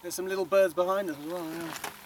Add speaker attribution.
Speaker 1: There's some little birds behind us as well, yeah.